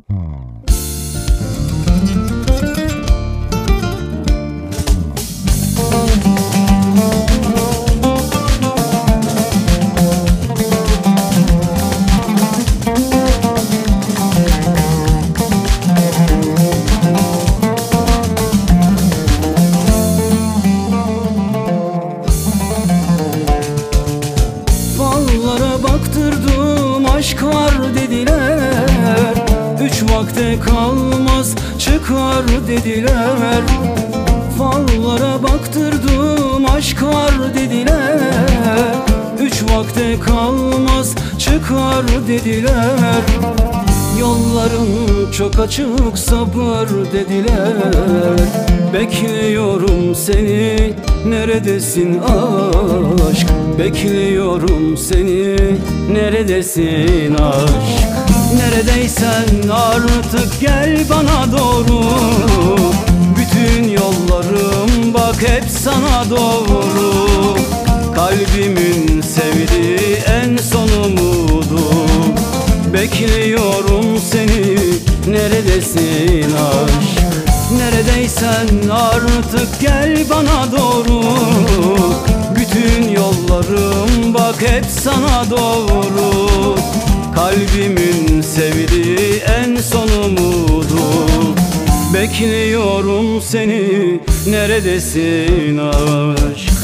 Fallara baktırdım, aşk var dediler. 3 vakte kalmaz çıkar dediler. Fallara baktırdım, aşk var dediler. 3 vakte kalmaz çıkar dediler. Yolların çok açık, sabır dediler. Bekliyorum seni, neredesin aşk? Bekliyorum seni, neredesin aşk? Neredeysen artık gel bana doğru. Bütün yollarım bak hep sana doğru. Kalbimin sevdiği en son umudum. Bekliyorum seni, neredesin aşk? Neredeysen artık gel bana doğru. Bütün yollarım bak hep sana doğru. Kalbimin sevdiği en son umudum. Bekliyorum seni, neredesin aşk?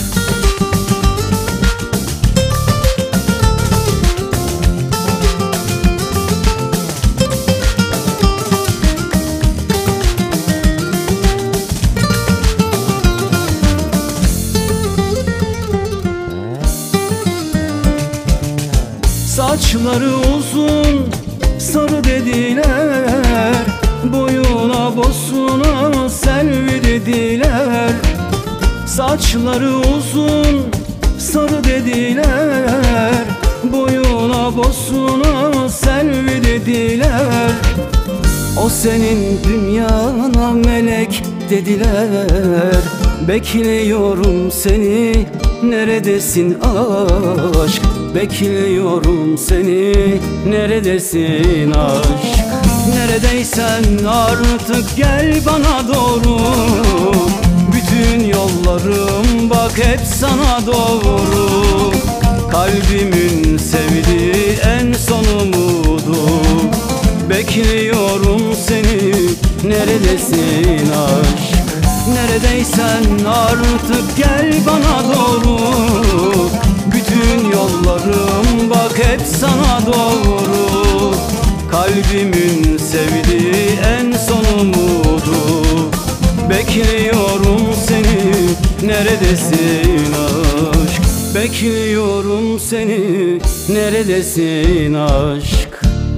Saçları uzun, sarı dediler. Boyuna bosuna selvi dediler. Saçları uzun, sarı dediler. Boyuna bosuna selvi dediler. O senin dünyana melek dediler. Bekliyorum seni, neredesin aşk? Bekliyorum seni, neredesin aşk? Neredeysen artık gel bana doğru. Bütün yollarım bak hep sana doğru. Kalbimin sevdiği en son umudum. Bekliyorum seni, neredesin aşk? Neredeysen artık gel bana doğru. Bütün yollarım bak hep sana doğru. Kalbimin sevdiği en son umudu. Bekliyorum seni, neredesin aşk? Bekliyorum seni, neredesin aşk?